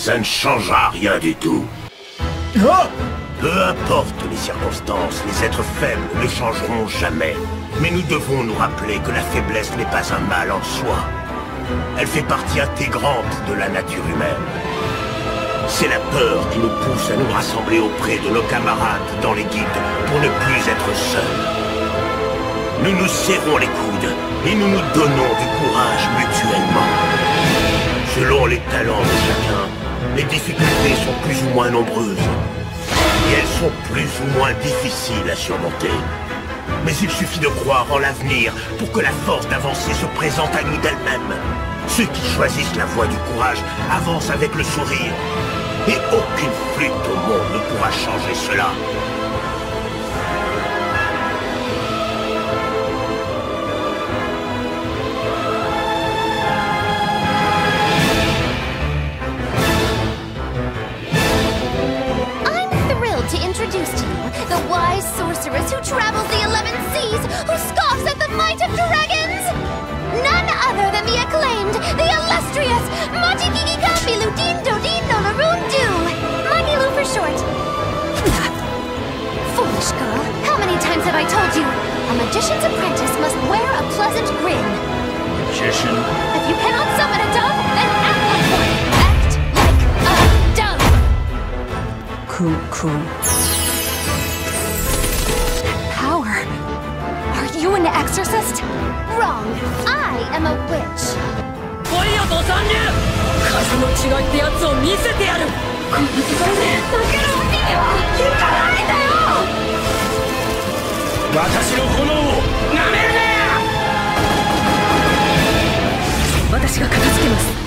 Ça ne changera rien du tout. Oh! Peu importe les circonstances, les êtres faibles ne changeront jamais. Mais nous devons nous rappeler que la faiblesse n'est pas un mal en soi. Elle fait partie intégrante de la nature humaine. C'est la peur qui nous pousse à nous rassembler auprès de nos camarades dans les guildes pour ne plus être seuls. Nous nous serrons les coudes et nous nous donnons du courage mutuellement. Selon les talents de chacun, les difficultés sont plus ou moins nombreuses. Et elles sont plus ou moins difficiles à surmonter. Mais il suffit de croire en l'avenir pour que la force d'avancer se présente à nous d'elle-même. Ceux qui choisissent la voie du courage avancent avec le sourire. Et aucune flûte au monde ne pourra changer cela. To introduce to you the wise sorceress who travels the 11 seas, who scoffs at the might of dragons! None other than the acclaimed, the illustrious Majigigigambilu Dindo Dino Larundu! Magilu for short. Foolish girl, how many times have I told you? A magician's apprentice must wear a pleasant grin. Magician? If you cannot summon a dove, then act like one! Act like a dove! Cool. Power? Are you an exorcist? Wrong. I am a witch. 来いよド三流数の違いってやつを見せてやるこの時間で負けるわけにはいかないんだよ私の炎を舐めるな！ 私が片付けます